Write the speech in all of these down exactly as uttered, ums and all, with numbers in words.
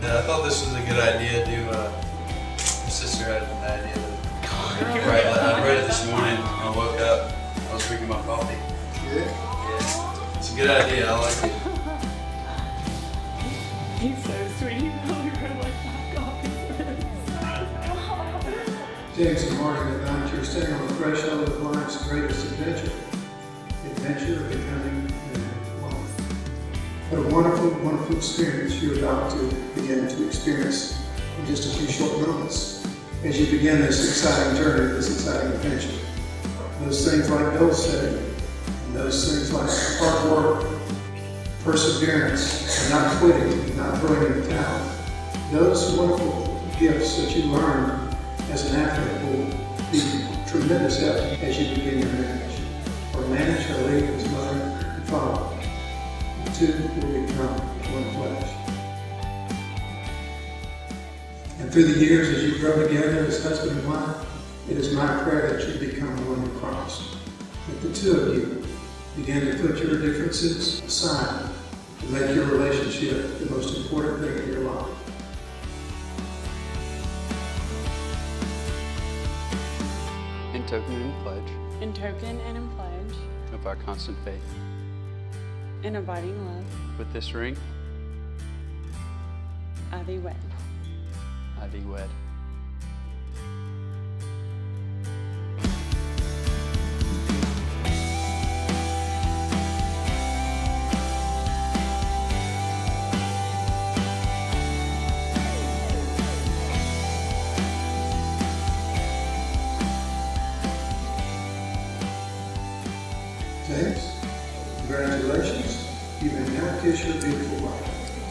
uh, I thought this was a good idea to, uh, my sister had an idea to write it. I read it this morning when I woke up. I was drinking my coffee. Yeah? Yeah. It's a good idea, I like it. He's so sweet, he really wrote like five copies of this. James and Martin at night, you're standing on the threshold of life's greatest adventure. The adventure of becoming a wife. What a wonderful, wonderful experience you're about to begin to experience in just a few short moments as you begin this exciting journey, this exciting adventure. Those things like goal setting, and those things like hard work, perseverance, and not quitting, and not throwing in the towel. Those wonderful gifts that you learn as an athlete will be tremendous help as you begin your marriage. Or manage or lead as mother and father. The two will become one flesh. And through the years, as you grow together as husband and wife, it is my prayer that you become one in Christ. That the two of you begin to put your differences aside to make your relationship the most important thing in your life. In token and in pledge In token and in pledge, of our constant faith. in abiding love, With this ring, I thee wed. I thee wed. James, congratulations. You may now kiss your beautiful wife.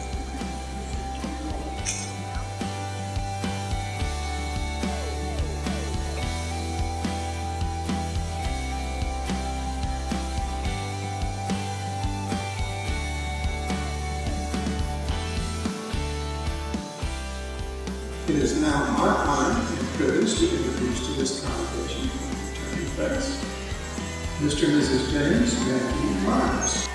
It is now my honor and privilege to introduce to this congregation Attorney Facts, Mister and Missus James Matthew Myers.